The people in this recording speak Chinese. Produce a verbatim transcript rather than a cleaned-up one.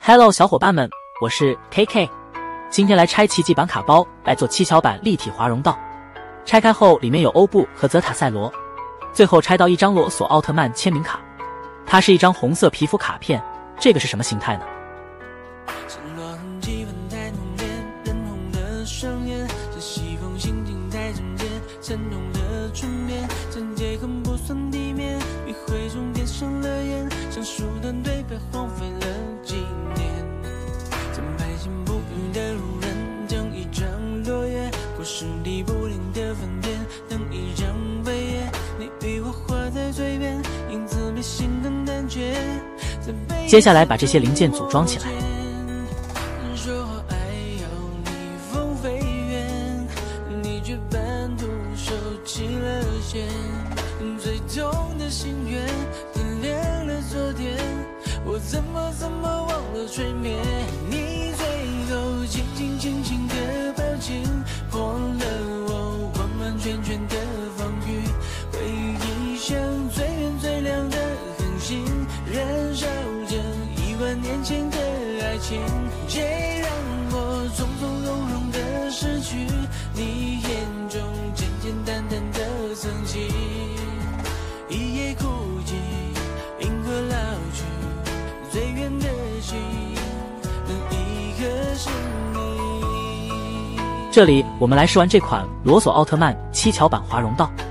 Hello， 小伙伴们，我是 K K， 今天来拆奇迹版卡包，来做七巧板立体华容道。拆开后，里面有欧布和泽塔赛罗，最后拆到一张罗索奥特曼签名卡，它是一张红色皮肤卡片，这个是什么形态呢？接下来把这些零件组装起来。 最痛的心愿点亮了昨天，我怎么怎么忘了催眠。你最后轻轻轻轻的抱紧，破了我完完全全的防御。回忆像最远最亮的恒星，燃烧着一万年前的爱情，谁让我从从容容的失去你眼中简简单单的曾经。一夜孤寂，银河老去，最远的心，那一刻是你。 这里我们来试玩这款罗索奥特曼七巧板华容道。